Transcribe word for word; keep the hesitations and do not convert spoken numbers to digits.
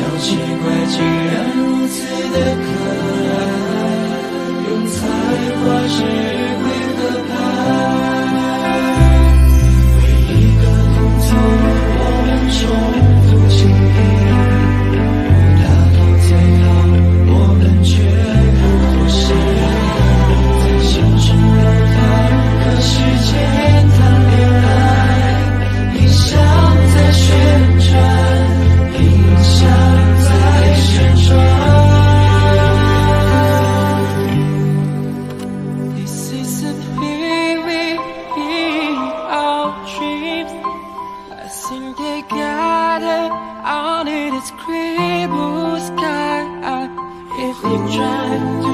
奇怪，竟然如此的可爱，用才华是为何拍？每一个动作我们重复经历，不达到最好，我们绝不妥协。在现实流淌，可时间谈恋爱，影像在旋转，影像在旋转。This is a theory of dreams. I think they got it on it. It's gray blue sky. If you try to